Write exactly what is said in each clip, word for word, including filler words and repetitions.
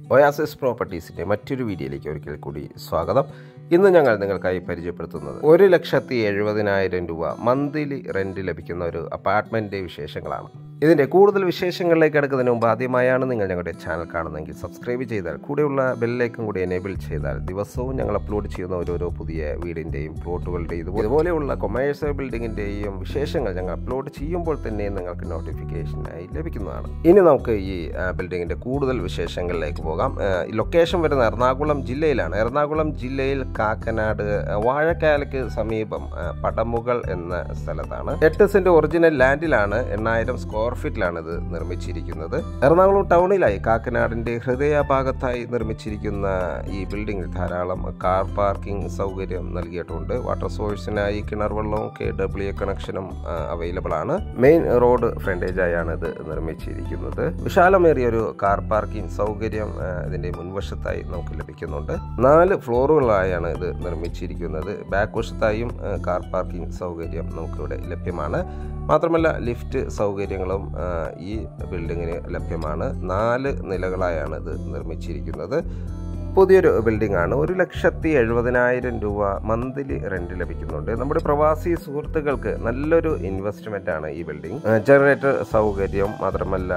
Oasis പ്രോപ്പർട്ടീസിൻ്റെ മറ്റൊരു വീഡിയോയിലേക്ക് ഒരിക്കൽ കൂടി സ്വാഗതം. ഇന്ന് ഞങ്ങൾ നിങ്ങൾക്കായി പരിചയപ്പെടുത്തുന്നത് ഒരു ലക്ഷത്തി എഴുപതിനായിരം രൂപ മന്ത്ലി റെൻറ്റ് ലഭിക്കുന്ന ഒരു അപ്പാർട്ട്മെൻറ്റ് വിശേഷങ്ങളാണ്. ഇതിൻ്റെ കൂടുതൽ വിശേഷങ്ങളിലേക്ക് എടുക്കുന്നതിന് മുമ്പ് ആദ്യമായാണ് നിങ്ങൾ ഞങ്ങളുടെ ചാനൽ കാണുന്നതെങ്കിൽ സബ്സ്ക്രൈബ് ചെയ്താൽ കൂടെയുള്ള ബെല്ലിലേക്കും കൂടി എനേബിൾ ചെയ്താൽ ദിവസവും ഞങ്ങൾ അപ്ലോഡ് ചെയ്യുന്ന ഓരോരോ പുതിയ വീടിൻ്റെയും പ്ലോട്ടുകളുടെയും ഇതുപോലെയുള്ള കൊമേഴ്സ്യൽ ബിൽഡിങ്ങിൻ്റെയും വിശേഷങ്ങൾ ഞങ്ങൾ അപ്ലോഡ് ചെയ്യുമ്പോൾ തന്നെ നിങ്ങൾക്ക് നോട്ടിഫിക്കേഷനായി ലഭിക്കുന്നതാണ്. ഇനി നമുക്ക് ഈ ബിൽഡിങ്ങിൻ്റെ കൂടുതൽ വിശേഷങ്ങളിലേക്ക് പോകാം. ലൊക്കേഷൻ വരുന്ന എറണാകുളം ജില്ലയിലാണ്. എറണാകുളം ജില്ലയിൽ കാക്കനാട് വാഴക്കാലയ്ക്ക് സമീപം പടമുകൾ എന്ന സ്ഥലത്താണ്. എട്ട് സെന്റ് ഒറിജിനൽ ലാൻഡിലാണ് എണ്ണായിരം സ്ക്വയർ ഫീറ്റിലാണ് ഇത് നിർമ്മിച്ചിരിക്കുന്നത്. എറണാകുളം ടൗണിലായി കാക്കനാടിന്റെ ഹൃദയഭാഗത്തായി നിർമ്മിച്ചിരിക്കുന്ന ഈ ബിൽഡിംഗിൽ ധാരാളം കാർ പാർക്കിംഗ് സൗകര്യം നൽകിയിട്ടുണ്ട്. വാട്ടർ സോഴ്സിനായി കിണർ വെള്ളവും കെ ഡബ്ല്യു എ കണക്ഷനും അവൈലബിൾ ആണ്. മെയിൻ റോഡ് ഫ്രണ്ടേജായാണ് ഇത് നിർമ്മിച്ചിരിക്കുന്നത്. വിശാലമേറിയ ഒരു കാർ പാർക്കിംഗ് സൗകര്യം ഇതിന്റെ മുൻവശത്തായി നമുക്ക് ലഭിക്കുന്നുണ്ട്. നാല് ഫ്ലോറുകളായാണ് ഇത് നിർമ്മിച്ചിരിക്കുന്നത്. ബാക്ക് വശത്തായും കാർ പാർക്കിംഗ് സൗകര്യം നമുക്കിവിടെ ലഭ്യമാണ്. മാത്രമല്ല ലിഫ്റ്റ് സൗകര്യങ്ങളും ഈ ബിൽഡിങ്ങിന് ലഭ്യമാണ്. നാല് നിലകളായാണ് ഇത് നിർമ്മിച്ചിരിക്കുന്നത്. പുതിയൊരു ബിൽഡിംഗ് ആണ്. ഒരു ലക്ഷത്തി എഴുപതിനായിരം രൂപ മന്ത്ലി റെന്റ് ലഭിക്കുന്നുണ്ട്. നമ്മുടെ പ്രവാസി സുഹൃത്തുക്കൾക്ക് നല്ലൊരു ഇൻവെസ്റ്റ്മെന്റ് ആണ് ഈ ബിൽഡിംഗ്. ജനറേറ്റർ സൗകര്യം മാത്രമല്ല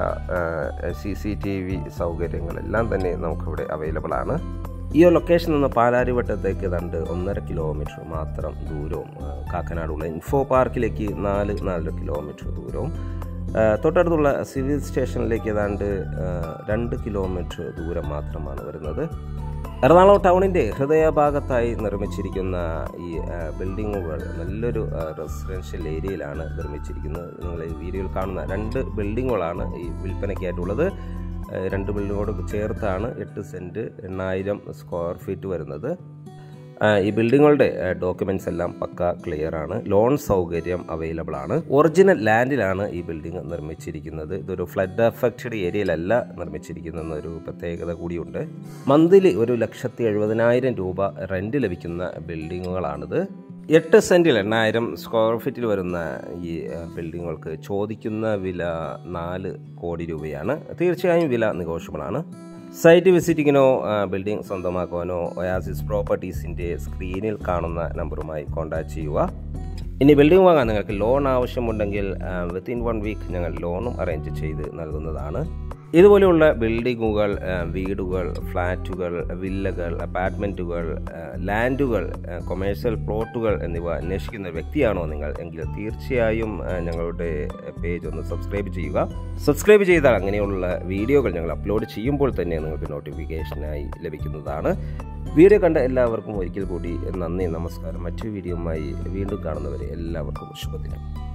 സി സി ടി വി സൗകര്യങ്ങളെല്ലാം തന്നെ നമുക്കിവിടെ അവൈലബിൾ ആണ്. ഈ ലൊക്കേഷനിൽ നിന്ന് പാലാരിവട്ടത്തേക്ക് ഏതാണ്ട് ഒന്നര കിലോമീറ്റർ മാത്രം ദൂരവും, കാക്കനാടുള്ള ഇൻഫോ പാർക്കിലേക്ക് നാല് നാലര കിലോമീറ്റർ ദൂരവും, തൊട്ടടുത്തുള്ള സിവിൽ സ്റ്റേഷനിലേക്ക് ഏതാണ്ട് രണ്ട് കിലോമീറ്റർ ദൂരം മാത്രമാണ് വരുന്നത്. എറണാകുളം ടൗണിൻ്റെ ഹൃദയഭാഗത്തായി നിർമ്മിച്ചിരിക്കുന്ന ഈ ബിൽഡിങ്ങുകൾ നല്ലൊരു റെസിഡൻഷ്യൽ ഏരിയയിലാണ് നിർമ്മിച്ചിരിക്കുന്നത്. നിങ്ങൾ ഈ വീഡിയോയിൽ കാണുന്ന രണ്ട് ബിൽഡിങ്ങുകളാണ് ഈ വിൽപ്പനയ്ക്കായിട്ടുള്ളത്. രണ്ട് ബിൽഡിങ്ങോട് ചേർത്താണ് എട്ട് സെൻറ്റ് എണ്ണായിരം സ്ക്വയർ ഫീറ്റ് വരുന്നത്. ഈ ബിൽഡിങ്ങുകളുടെ ഡോക്യുമെൻറ്റ്സ് എല്ലാം പക്ക ക്ലിയർ ആണ്. ലോൺ സൗകര്യം അവൈലബിൾ ആണ്. ഒറിജിനൽ ലാൻഡിലാണ് ഈ ബിൽഡിംഗ് നിർമ്മിച്ചിരിക്കുന്നത്. ഇതൊരു ഫ്ലഡ് അഫക്റ്റഡ് ഏരിയയിലല്ല നിർമ്മിച്ചിരിക്കുന്നതെന്നൊരു പ്രത്യേകത കൂടിയുണ്ട്. മന്ത്ലി ഒരു ലക്ഷത്തി എഴുപതിനായിരം രൂപ റെൻറ്റ് ലഭിക്കുന്ന ബിൽഡിങ്ങുകളാണിത്. എട്ട് സെൻറ്റിൽ എണ്ണായിരം സ്ക്വയർ ഫീറ്റിൽ വരുന്ന ഈ ബിൽഡിങ്ങുകൾക്ക് ചോദിക്കുന്ന വില നാല് കോടി രൂപയാണ്. തീർച്ചയായും വില നെഗോഷ്യബിൾ ആണ്. സൈറ്റ് വിസിറ്റിങ്ങിനോ ബിൽഡിംഗ് സ്വന്തമാക്കുവാനോ ഒയാസിസ് പ്രോപ്പർട്ടീസിൻ്റെ സ്ക്രീനിൽ കാണുന്ന നമ്പറുമായി കോൺടാക്റ്റ് ചെയ്യുക. ഇനി ബിൽഡിംഗ് വാങ്ങാൻ നിങ്ങൾക്ക് ലോൺ ആവശ്യമുണ്ടെങ്കിൽ വിത്തിൻ വൺ വീക്ക് ഞങ്ങൾ ലോണും അറേഞ്ച് ചെയ്ത് നൽകുന്നതാണ്. ഇതുപോലെയുള്ള ബിൽഡിങ്ങുകൾ, വീടുകൾ, ഫ്ലാറ്റുകൾ, വില്ലകൾ, അപ്പാർട്ട്മെൻറ്റുകൾ, ലാൻഡുകൾ, കൊമേഴ്സ്യൽ പ്ലോട്ടുകൾ എന്നിവ അന്വേഷിക്കുന്ന വ്യക്തിയാണോ നിങ്ങൾ എങ്കിൽ തീർച്ചയായും ഞങ്ങളുടെ പേജ് ഒന്ന് സബ്സ്ക്രൈബ് ചെയ്യുക. സബ്സ്ക്രൈബ് ചെയ്താൽ അങ്ങനെയുള്ള വീഡിയോകൾ ഞങ്ങൾ അപ്ലോഡ് ചെയ്യുമ്പോൾ തന്നെ നിങ്ങൾക്ക് നോട്ടിഫിക്കേഷനായി ലഭിക്കുന്നതാണ്. വീഡിയോ കണ്ട എല്ലാവർക്കും ഒരിക്കൽ കൂടി നന്ദി, നമസ്കാരം. മറ്റൊരു വീഡിയോയുമായി വീണ്ടും കാണുന്നവരെ എല്ലാവർക്കും ശുഭദിനം.